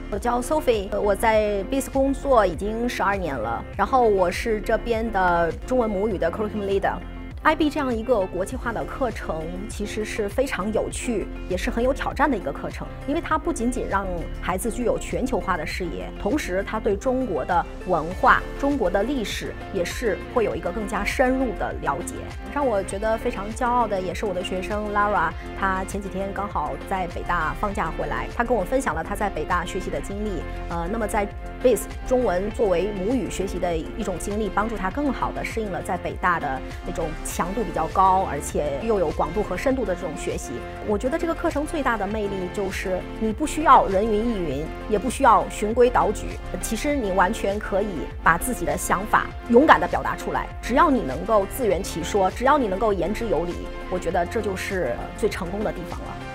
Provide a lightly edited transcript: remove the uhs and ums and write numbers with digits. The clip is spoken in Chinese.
我叫 Sophie，我在 Biz 工作已经12年了，然后我是这边的中文母语的 Curriculum Leader。IB 这样一个国际化的课程，其实是非常有趣，也是很有挑战的一个课程，因为它不仅仅让孩子具有全球化的视野，同时它对中国的文化、中国的历史也是会有一个更加深入的了解。让我觉得非常骄傲的，也是我的学生 Lara， 她前几天刚好在北大放假回来，她跟我分享了她在北大学习的经历。那么在 Biz 中文作为母语学习的一种经历，帮助她更好地适应了在北大的那种强度比较高，而且又有广度和深度的这种学习。我觉得这个课程最大的魅力就是你不需要人云亦云，也不需要循规蹈矩，其实你完全可以把自己的想法勇敢地表达出来，只要你能够自圆其说，只要你能够言之有理，我觉得这就是最成功的地方了。